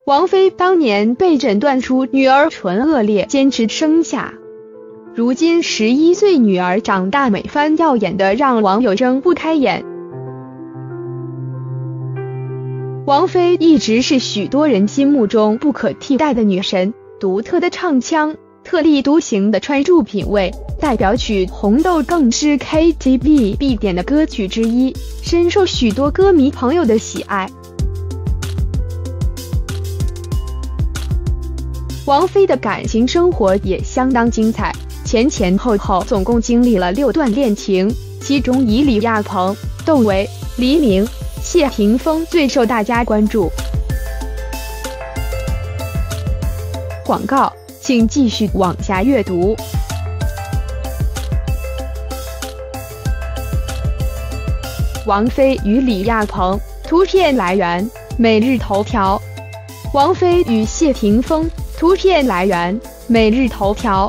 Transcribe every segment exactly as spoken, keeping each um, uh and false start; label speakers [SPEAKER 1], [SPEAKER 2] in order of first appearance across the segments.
[SPEAKER 1] 王菲当年被诊断出女儿唇腭裂，坚持生下。如今十一岁女儿长大美翻耀眼的让网友睁不开眼。王菲一直是许多人心目中不可替代的女神，独特的唱腔，特立独行的穿着品味，代表曲《红豆》更是 K T V 必点的歌曲之一，深受许多歌迷朋友的喜爱。王菲的感情生活也相当精彩，前前后后总共经历了六段恋情，其中以李亚鹏、窦唯、黎明、谢霆锋最受大家关注。广告，请继续往下阅读。王菲与李亚鹏，图片来源每日头条。王菲与谢霆锋，图片来源每日头条。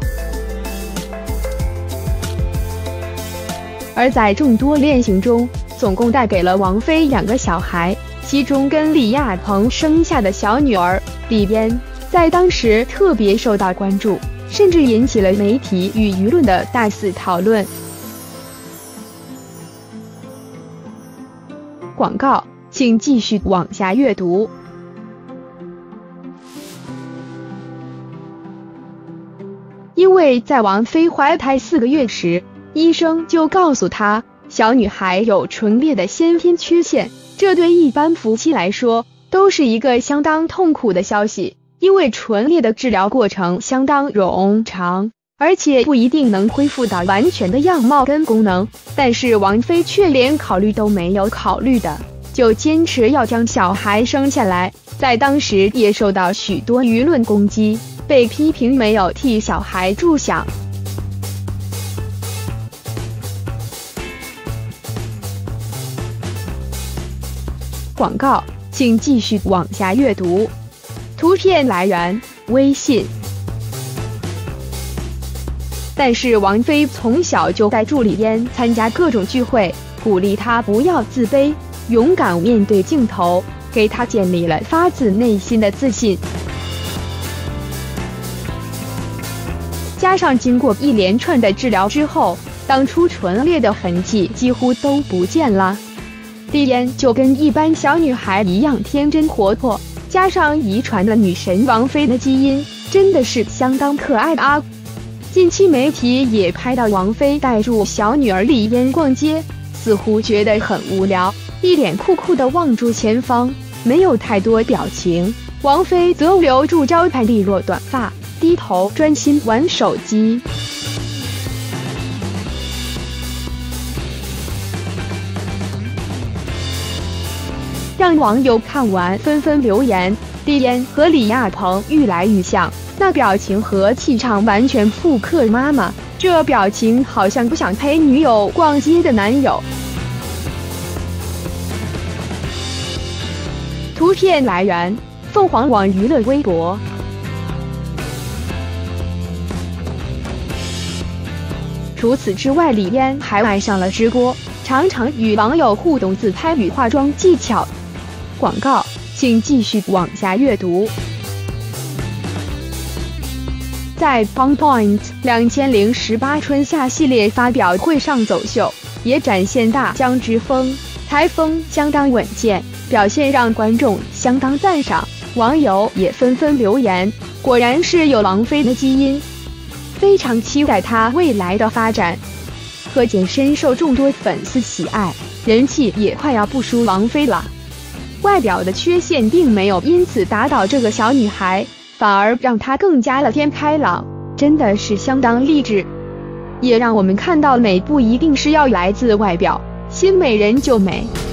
[SPEAKER 1] 而在众多恋情中，总共带给了王菲两个小孩，其中跟李亚鹏生下的小女儿李嫣，在当时特别受到关注，甚至引起了媒体与舆论的大肆讨论。广告，请继续往下阅读。因为在王菲怀胎四个月时，医生就告诉她，小女孩有唇裂的先天缺陷，这对一般夫妻来说都是一个相当痛苦的消息，因为唇裂的治疗过程相当冗长，而且不一定能恢复到完全的样貌跟功能。但是王菲却连考虑都没有考虑的，就坚持要将小孩生下来，在当时也受到许多舆论攻击，被批评没有替小孩着想。广告，请继续往下阅读。图片来源微信。但是王菲从小就带助李嫣参加各种聚会，鼓励她不要自卑，勇敢面对镜头，给她建立了发自内心的自信。加上经过一连串的治疗之后，当初唇裂的痕迹几乎都不见了。李嫣就跟一般小女孩一样天真活泼，加上遗传了女神王菲的基因，真的是相当可爱的啊！近期媒体也拍到王菲带住小女儿李嫣逛街，似乎觉得很无聊，一脸酷酷地望住前方，没有太多表情。王菲则留住招牌利落短发，低头专心玩手机。让网友看完纷纷留言，李嫣和李亚鹏愈来愈像，那表情和气场完全复刻妈妈，这表情好像不想陪女友逛街的男友。图片来源凤凰网娱乐微博。除此之外，李嫣还爱上了直播，常常与网友互动自拍与化妆技巧。广告，请继续往下阅读。在 Pon Point 两千零十八春夏系列发表会上走秀，也展现大将之风，台风相当稳健，表现让观众相当赞赏，网友也纷纷留言，果然是有王菲的基因，非常期待她未来的发展。可见深受众多粉丝喜爱，人气也快要不输王菲了。外表的缺陷并没有因此打倒这个小女孩，反而让她更加乐天开朗，真的是相当励志，也让我们看到美不一定是要来自外表，新美人就美。